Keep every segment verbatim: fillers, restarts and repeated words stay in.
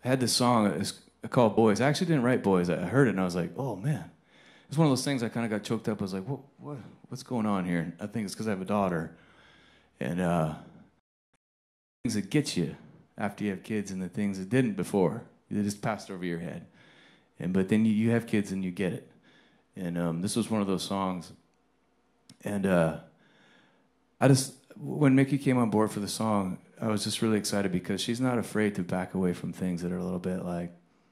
I had this song it's called Boys. I actually didn't write Boys. I heard it and I was like, oh man. It's one of those things I kind of got choked up. I was like, what, what, what's going on here? And I think it's because I have a daughter. And uh, things that get you after you have kids and the things that didn't before. They just passed over your head. And But then you, you have kids and you get it. And um, this was one of those songs. And uh, I just, when Mickey came on board for the song, I was just really excited because she's not afraid to back away from things that are a little bit like,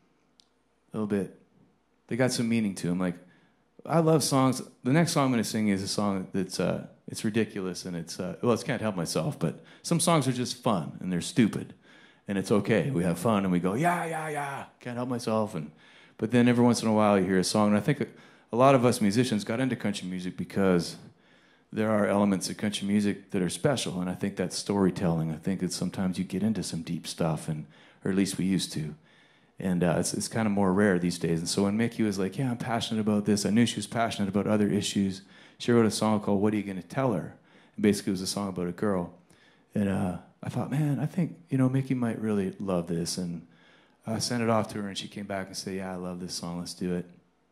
a little bit, they got some meaning to them. Like, I love songs. The next song I'm going to sing is a song that's, uh, it's ridiculous and it's, uh, well, it's Can't Help Myself, but some songs are just fun and they're stupid. And it's okay. We have fun and we go, yeah, yeah, yeah, can't help myself. And But then every once in a while you hear a song, and I think a, a lot of us musicians got into country music because there are elements of country music that are special, and I think that's storytelling. I think that sometimes you get into some deep stuff, and or at least we used to. And uh, it's, it's kind of more rare these days. And so when Mickey was like, yeah, I'm passionate about this, I knew she was passionate about other issues. She wrote a song called What Are You Gonna Tell Her? And basically it was a song about a girl. And uh, I thought, man, I think, you know, Mickey might really love this. And I sent it off to her, and she came back and said, yeah, I love this song, let's do it.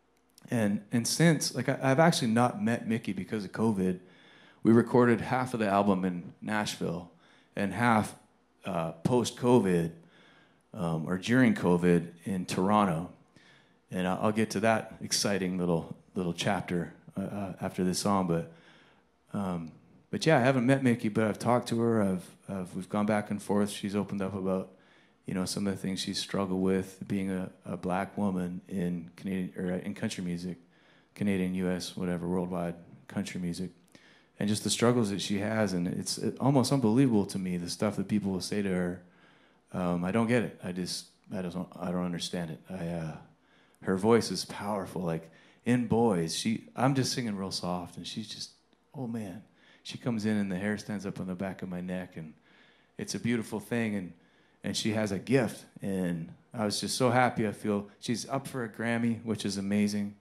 And and since, like, I, I've actually not met Mickey because of COVID. We recorded half of the album in Nashville and half uh, post-COVID, Um, or during COVID in Toronto, and I'll, I'll get to that exciting little little chapter uh, uh, after this song. But um, but yeah, I haven't met Mickey, but I've talked to her. I've, I've we've gone back and forth. She's opened up about you know some of the things she's struggled with being a, a black woman in Canadian or in country music, Canadian, U S, whatever, worldwide country music, and just the struggles that she has. And it's almost unbelievable to me the stuff that people will say to her. Um, I don't get it. I just, I don't, I don't understand it. I, uh, her voice is powerful. Like in Boys, she, I'm just singing real soft, and she's just, oh man, she comes in and the hair stands up on the back of my neck, and it's a beautiful thing. And and she has a gift, and I was just so happy. I feel she's up for a Grammy, which is amazing,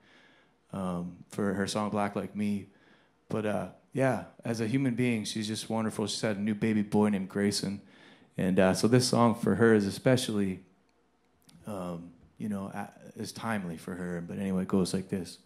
um, for her song Black Like Me. But uh, yeah, as a human being, she's just wonderful. She's had a new baby boy named Grayson. And uh, so this song for her is especially, um, you know, uh, is timely for her. But anyway, it goes like this.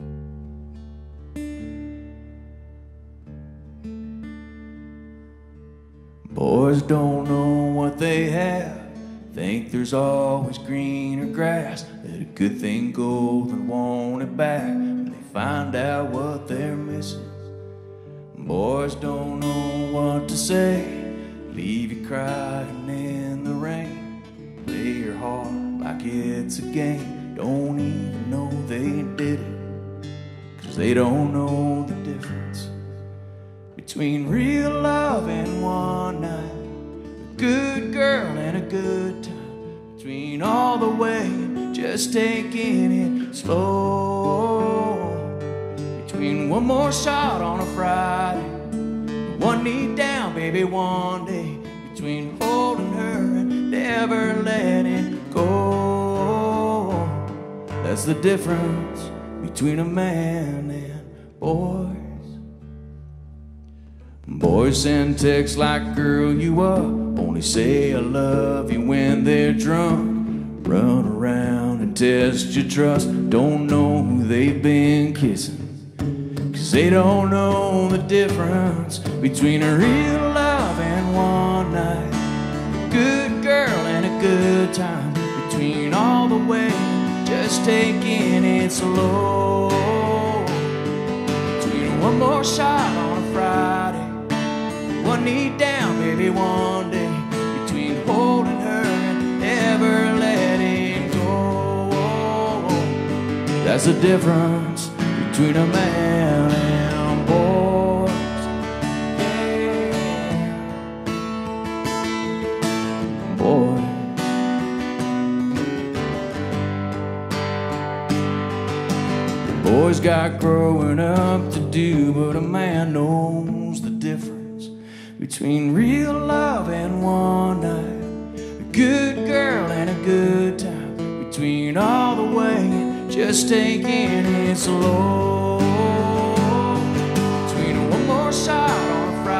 Boys don't know what they have, think there's always greener grass, that a good thing goes and want it back when they find out what they're missing. Boys don't know what to say, leave you crying in the rain, play your heart like it's a game, don't even know they did it, cause they don't know the difference between real love and one night, a good girl and a good time, between all the way, just taking it slow, between one more shot on a Friday, one knee down, baby, one day, between holding her and never letting go. That's the difference between a man and boys. Boys send texts like, girl, you up, only say I love you when they're drunk, run around and test your trust, don't know who they've been kissing, cause they don't know the difference between a real love and one night, a good girl and a good time, between all the way, just taking it slow, between one more shot on a Friday, one knee down, baby, one day, between holding her and never letting go. That's the difference between a man and boys. Yeah. Boy. The boys got growing up to do, but a man knows the difference between real love and one night, a good girl and a good time, between all the way, just taking it slow, between one more shot on a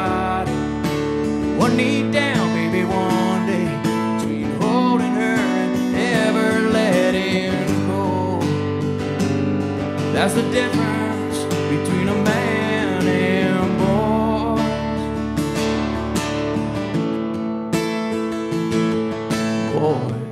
Friday, one knee down, baby, one day, between holding her and That's the difference between a man and boys. Boys.